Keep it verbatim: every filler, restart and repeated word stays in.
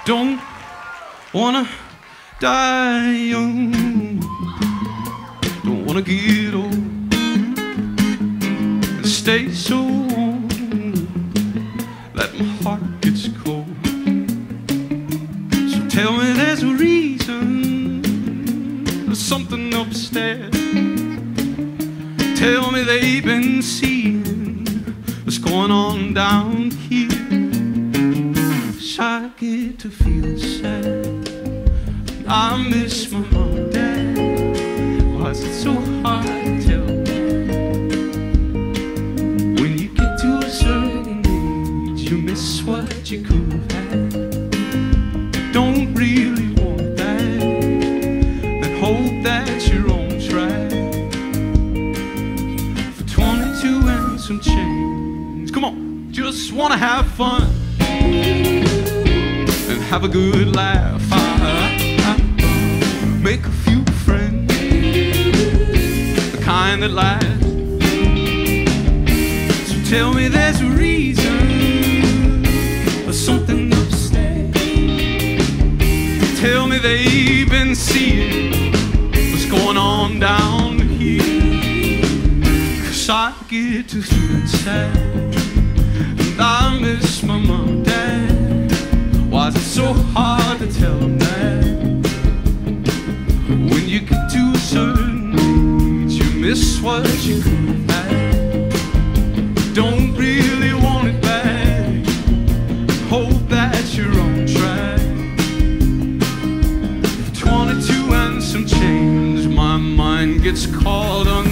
Don't wanna die young, don't wanna get old and stay so warm that my heart gets cold. So tell me there's a reason, there's something upstairs. Tell me they've been seeing what's going on down here. 'Cause I get to feel sad, I miss my mom and dad. Why is it so hard to tell? When you get to a certain age, you miss what you could have had. Don't really want that, then hope that you're on track. For twenty-two and some change, come on, just wanna have fun and have a good laugh. I, I, make a few friends, the kind that last. So tell me there's a reason, or something upstairs. Tell me they've been seeing what's going on down here. 'Cause I get to feeling sad, and I miss my mom and dad. Why is it so hard to tell them that? When you get to a certain age, you miss what you could have had. Don't really want it back, hope that you're on track. For twenty-two and some change, my mind gets caught on